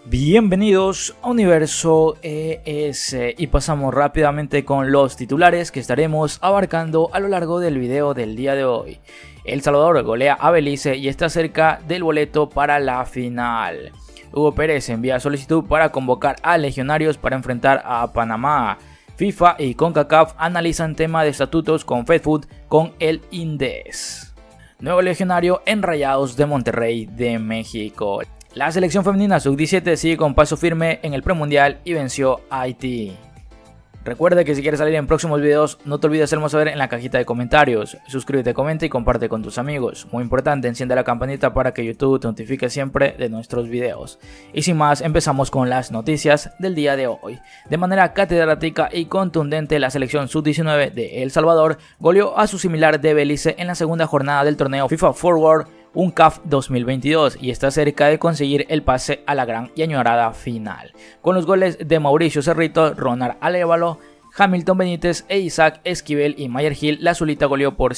Bienvenidos a Universo ES y pasamos rápidamente con los titulares que estaremos abarcando a lo largo del video del día de hoy. El Salvador golea a Belice y está cerca del boleto para la final. Hugo Pérez envía solicitud para convocar a legionarios para enfrentar a Panamá. FIFA y CONCACAF analizan tema de estatutos con FedFood con el INDES. Nuevo legionario en Rayados de Monterrey de México. La selección femenina sub-17 sigue con paso firme en el premundial y venció a Haití. Recuerda que si quieres salir en próximos videos, no te olvides hacernos saber en la cajita de comentarios. Suscríbete, comenta y comparte con tus amigos. Muy importante, enciende la campanita para que YouTube te notifique siempre de nuestros videos. Y sin más, empezamos con las noticias del día de hoy. De manera catedrática y contundente, la selección sub-19 de El Salvador goleó a su similar de Belice en la segunda jornada del torneo FIFA Forward UNCAF 2022 y está cerca de conseguir el pase a la gran y añorada final. Con los goles de Mauricio Cerrito, Ronald Alévalo, Hamilton Benítez e Isaac Esquivel y Mayer Gil, la azulita goleó por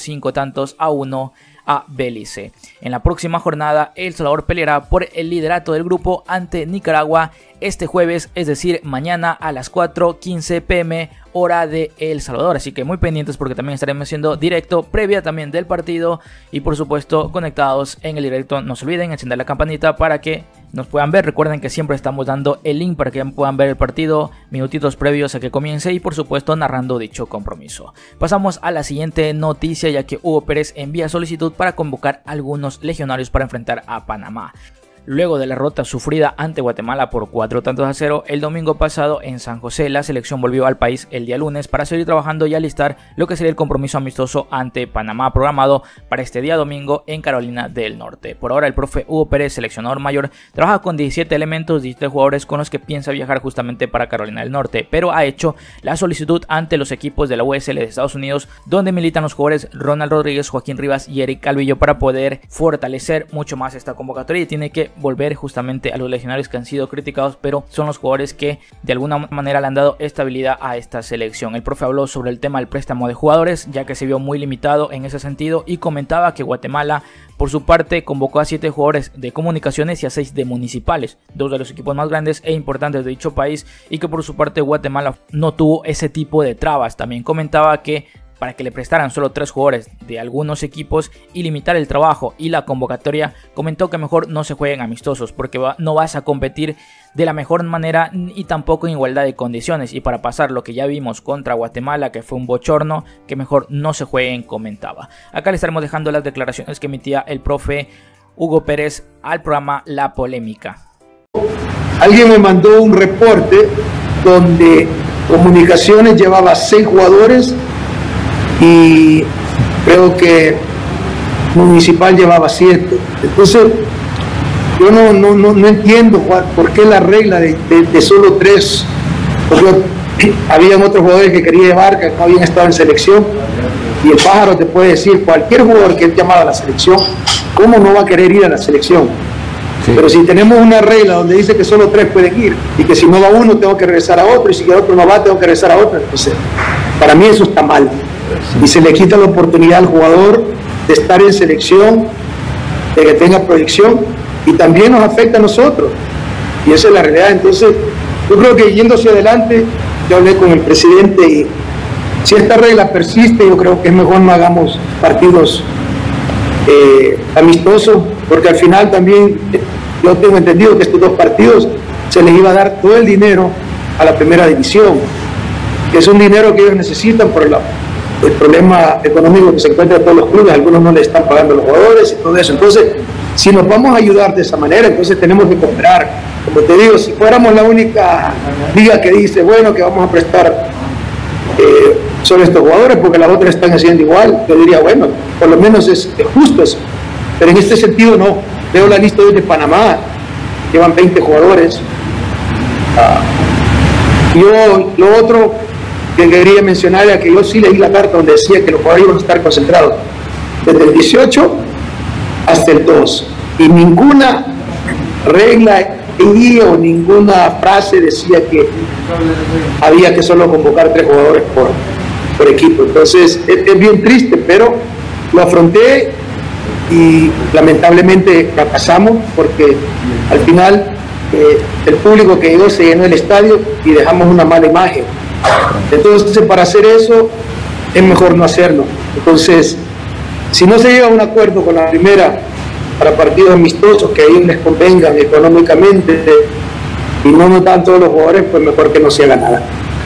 5-1 a Belice. En la próxima jornada, El Salvador peleará por el liderato del grupo ante Nicaragua este jueves, es decir, mañana a las 4:15 p.m. hora de El Salvador. Así que muy pendientes porque también estaremos haciendo directo previa también del partido y por supuesto conectados en el directo. No se olviden encender la campanita para que nos puedan ver. Recuerden que siempre estamos dando el link para que puedan ver el partido minutitos previos a que comience y por supuesto narrando dicho compromiso. Pasamos a la siguiente noticia, ya que Hugo Pérez envía solicitud para convocar a algunos legionarios para enfrentar a Panamá. Luego de la derrota sufrida ante Guatemala por 4-0 el domingo pasado en San José, la selección volvió al país el día lunes para seguir trabajando y alistar lo que sería el compromiso amistoso ante Panamá programado para este día domingo en Carolina del Norte. Por ahora el profe Hugo Pérez, seleccionador mayor, trabaja con 17 elementos, 17 jugadores con los que piensa viajar justamente para Carolina del Norte, pero ha hecho la solicitud ante los equipos de la USL de Estados Unidos, donde militan los jugadores Ronald Rodríguez, Joaquín Rivas y Eric Calvillo, para poder fortalecer mucho más esta convocatoria y tiene que volver justamente a los legionarios que han sido criticados, pero son los jugadores que de alguna manera le han dado estabilidad a esta selección. El profe habló sobre el tema del préstamo de jugadores, ya que se vio muy limitado en ese sentido, y comentaba que Guatemala por su parte convocó a 7 jugadores de comunicaciones y a 6 de municipales, 2 de los equipos más grandes e importantes de dicho país, y que por su parte Guatemala no tuvo ese tipo de trabas. También comentaba que para que le prestaran solo 3 jugadores de algunos equipos y limitar el trabajo y la convocatoria, comentó que mejor no se jueguen amistosos porque no vas a competir de la mejor manera y tampoco en igualdad de condiciones, y para pasar lo que ya vimos contra Guatemala, que fue un bochorno, que mejor no se jueguen, comentaba. Acá le estaremos dejando las declaraciones que emitía el profe Hugo Pérez al programa La Polémica. Alguien me mandó un reporte donde Comunicaciones llevaba 6 jugadores y creo que Municipal llevaba 7. Entonces yo no entiendo por qué la regla de solo 3. Porque habían otros jugadores que quería llevar que no habían estado en selección, y el pájaro te puede decir, cualquier jugador que es llamado a la selección, ¿cómo no va a querer ir a la selección? Sí. Pero si tenemos una regla donde dice que solo 3 pueden ir y que si no va uno tengo que regresar a otro, y si el otro no va tengo que regresar a otro, entonces para mí eso está mal. Y se le quita la oportunidad al jugador de estar en selección, de que tenga proyección, y también nos afecta a nosotros, y esa es la realidad. Entonces yo creo que yendo hacia adelante, yo hablé con el presidente y si esta regla persiste, yo creo que es mejor no hagamos partidos amistosos, porque al final también yo tengo entendido que estos 2 partidos se les iba a dar todo el dinero a la primera división, que es un dinero que ellos necesitan por el problema económico que se encuentra en todos los clubes. Algunos no le están pagando a los jugadores y todo eso. Entonces, si nos vamos a ayudar de esa manera, entonces tenemos que cooperar. Como te digo, si fuéramos la única liga que dice, bueno, que vamos a prestar solo estos jugadores porque las otras están haciendo igual, yo diría, bueno, por lo menos es justo eso. Pero en este sentido no. Veo la lista hoy de Panamá, llevan 20 jugadores. Lo otro que quería mencionar era que yo sí leí la carta donde decía que los jugadores iban a estar concentrados desde el 18 hasta el 2, y ninguna regla o ninguna frase decía que había que solo convocar 3 jugadores por equipo. Entonces es bien triste, pero lo afronté y lamentablemente fracasamos porque al final el público que llegó se llenó el estadio y dejamos una mala imagen. Entonces, para hacer eso, es mejor no hacerlo. Entonces, si no se llega a un acuerdo con la primera para partidos amistosos que a ellos les convengan económicamente y no nos dan todos los jugadores, pues mejor que no se haga nada.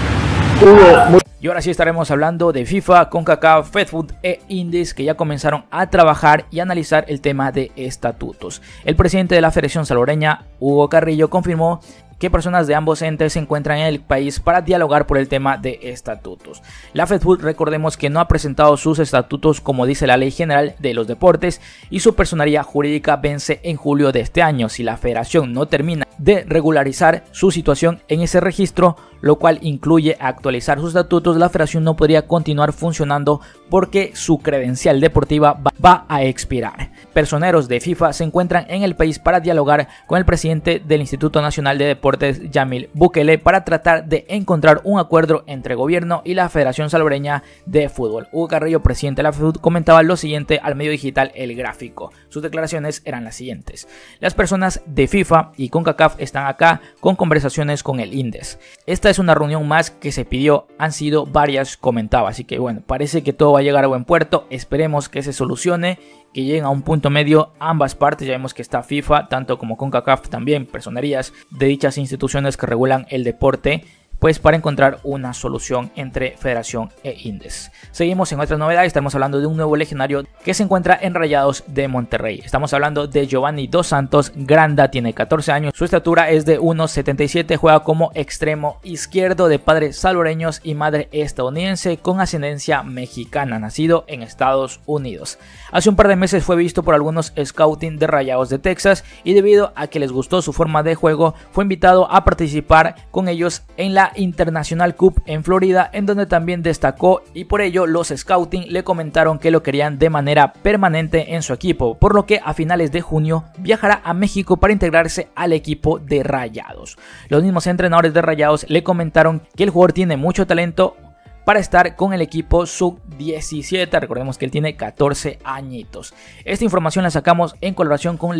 Y ahora sí estaremos hablando de FIFA, CONCACAF, FedFood e Indies, que ya comenzaron a trabajar y analizar el tema de estatutos. El presidente de la Federación Salvadoreña, Hugo Carrillo, confirmó que personas de ambos entes se encuentran en el país para dialogar por el tema de estatutos. La FedFood, recordemos que no ha presentado sus estatutos como dice la Ley General de los Deportes y su personería jurídica vence en julio de este año. Si la federación no termina de regularizar su situación en ese registro, lo cual incluye actualizar sus estatutos, la federación no podría continuar funcionando porque su credencial deportiva va a expirar. Personeros de FIFA se encuentran en el país para dialogar con el presidente del Instituto Nacional de Deportes, Yamil Bukele, para tratar de encontrar un acuerdo entre gobierno y la Federación Salvadoreña de Fútbol. Hugo Carrillo, presidente de la FedFood, comentaba lo siguiente al medio digital El Gráfico. Sus declaraciones eran las siguientes: las personas de FIFA y CONCACAF están acá con conversaciones con el INDES. Esta es una reunión más que se pidió, han sido varias, comentaba, así que bueno, parece que todo va a llegar a buen puerto, esperemos que se solucione, que lleguen a un punto medio ambas partes. Ya vemos que está FIFA, tanto como CONCACAF, también personerías de dichas instituciones que regulan el deporte, pues para encontrar una solución entre Federación e Indes. Seguimos en otras novedades, estamos hablando de un nuevo legionario que se encuentra en Rayados de Monterrey. Estamos hablando de Giovanni Dos Santos Granda, tiene 14 años, su estatura es de 1,77, juega como extremo izquierdo, de padres salvadoreños y madre estadounidense con ascendencia mexicana, nacido en Estados Unidos. Hace un par de meses fue visto por algunos scouting de Rayados de Texas y debido a que les gustó su forma de juego, fue invitado a participar con ellos en la International Cup en Florida, en donde también destacó, y por ello los scouting le comentaron que lo querían de manera permanente en su equipo, por lo que a finales de junio viajará a México para integrarse al equipo de Rayados. Los mismos entrenadores de Rayados le comentaron que el jugador tiene mucho talento para estar con el equipo sub-17, recordemos que él tiene 14 añitos. Esta información la sacamos en colaboración con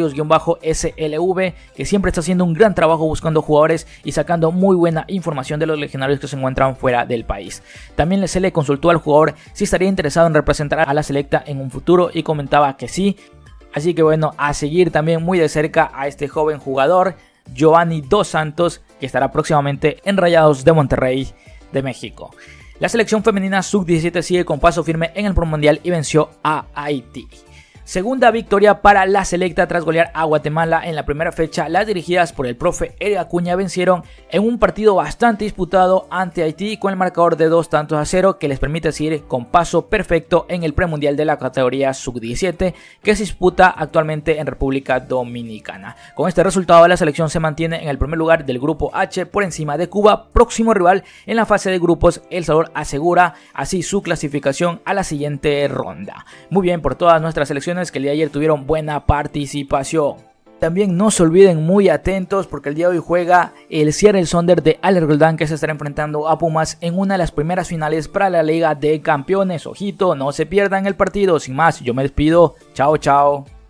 Legionarios-SLV, que siempre está haciendo un gran trabajo buscando jugadores y sacando muy buena información de los legionarios que se encuentran fuera del país. También se le consultó al jugador si estaría interesado en representar a la selecta en un futuro y comentaba que sí. Así que bueno, a seguir también muy de cerca a este joven jugador, Giovanni Dos Santos, que estará próximamente en Rayados de Monterrey de México. La selección femenina sub-17 sigue con paso firme en el Promundial y venció a Haití. Segunda victoria para la selecta tras golear a Guatemala en la primera fecha. Las dirigidas por el profe Eric Acuña vencieron en un partido bastante disputado ante Haití con el marcador de 2-0 que les permite seguir con paso perfecto en el premundial de la categoría sub-17 que se disputa actualmente en República Dominicana. Con este resultado la selección se mantiene en el primer lugar del grupo H por encima de Cuba, próximo rival en la fase de grupos. El Salvador asegura así su clasificación a la siguiente ronda. Muy bien por todas nuestras selecciones que el día de ayer tuvieron buena participación. También no se olviden, muy atentos, porque el día de hoy juega el Seattle Sounders de Alex Roldán, que se estará enfrentando a Pumas en una de las primeras finales para la Liga de Campeones. Ojito, no se pierdan el partido. Sin más, yo me despido. Chao, chao.